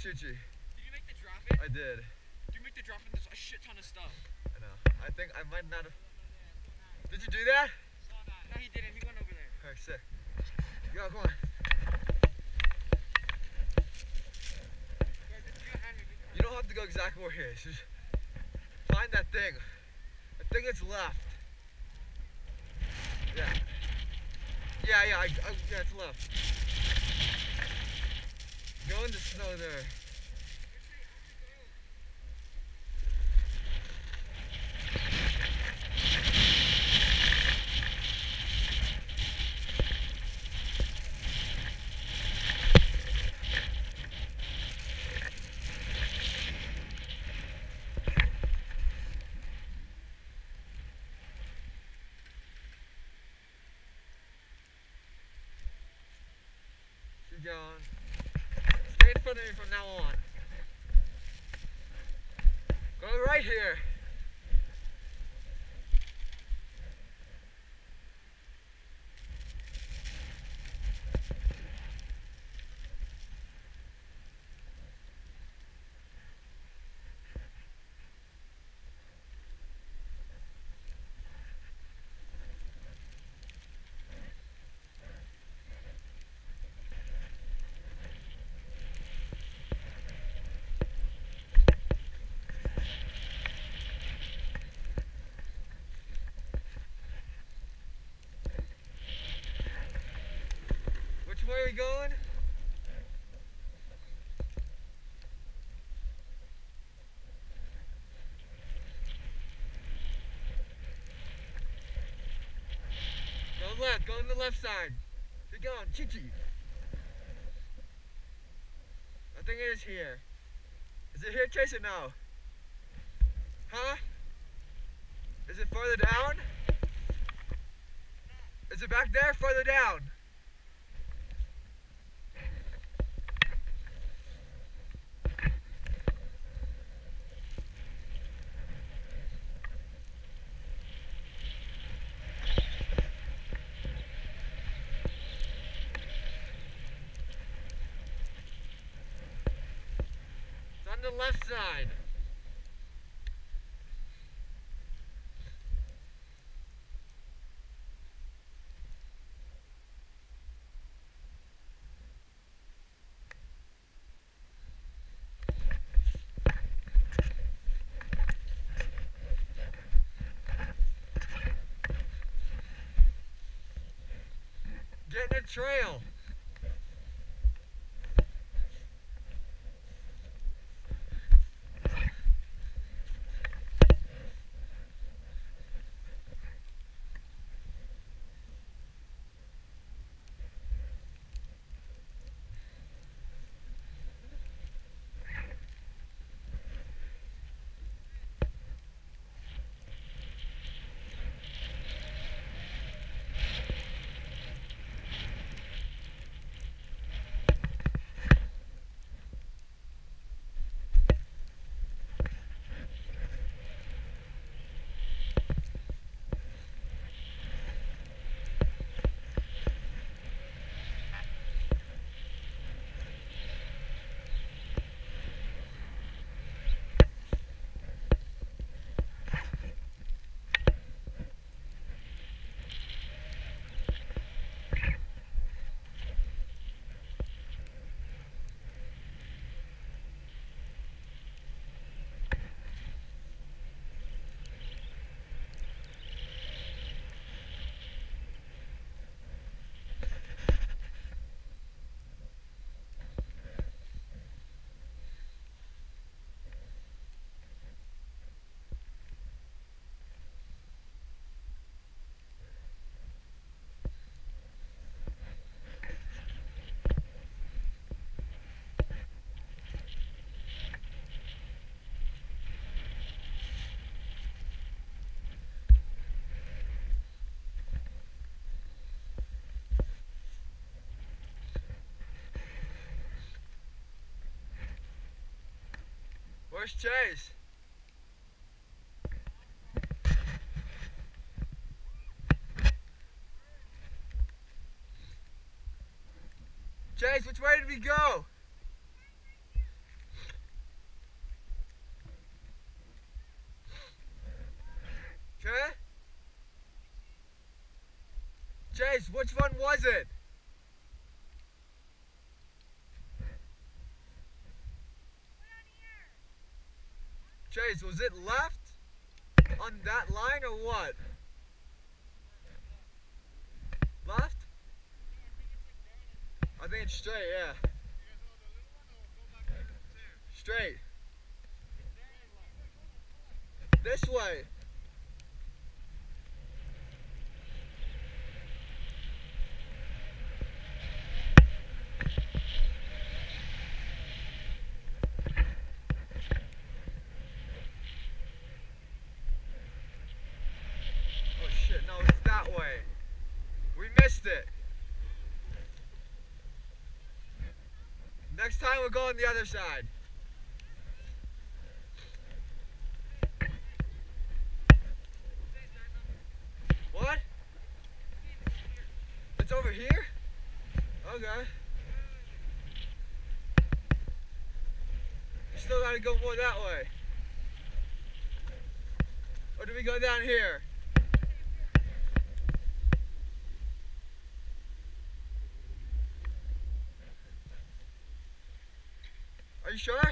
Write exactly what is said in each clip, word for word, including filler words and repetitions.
Chi Chi. Did you make the drop in? I did. Did you make the drop in? There's a shit ton of stuff. I know. I think I might not have. Did you do that? No, he didn't. He went over there. Alright, sick. Yo, come on. You don't have to go exactly where he is. Just find that thing. I think it's left. Yeah. Yeah, yeah, I, I, yeah, it's left. Go in the snow there. Keep going. Stay in front of me from now on. Go right here. Which way are we going? Go left, go on the left side. Keep going, Chi Chi. I think it is here. Is it here, Chase, or no? Huh? Is it farther down? Is it back there, farther down? On the left side. Get in the trail. Where's Chase? Chase, which way did we go? which one was it? Chase, was it left on that line or what? Left? I think it's straight, yeah. Straight. This way. Oh shit, no, it's that way. We missed it. Next time we'll go on the other side. What? It's over here? Okay. We still gotta go more that way. Or do we go down here? Are you sure?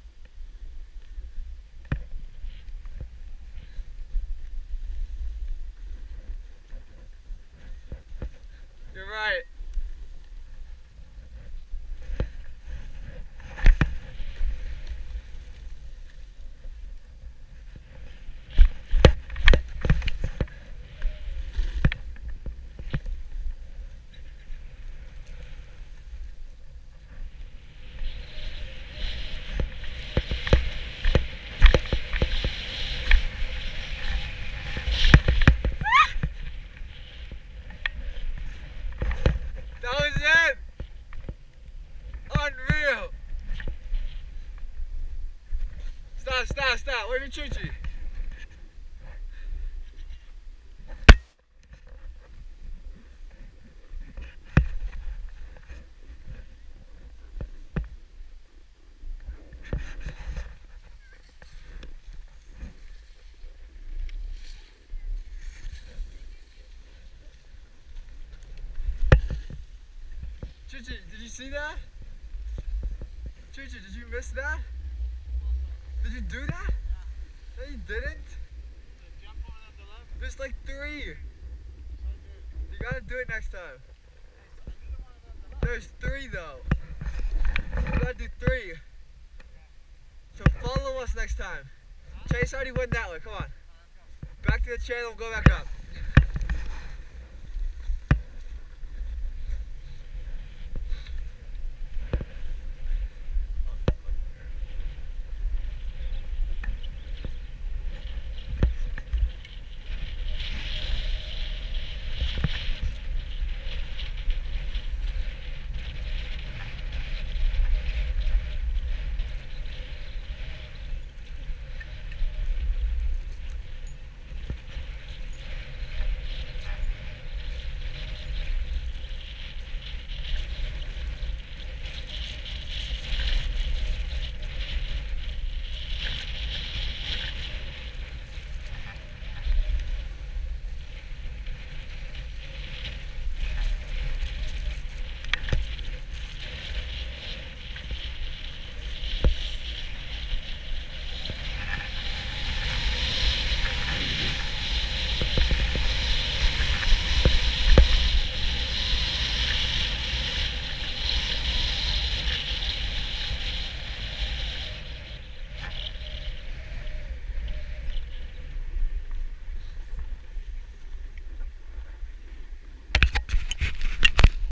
You're right. That was it! Unreal! Stop, stop, stop. Where's your Chuchi? Chuchi, did you see that? Chuchi, did you miss that? Did you do that? No, you didn't. There's like three. You gotta do it next time. There's three though. You gotta do three. So follow us next time. Chase already went that way, come on. Back to the channel, go back up.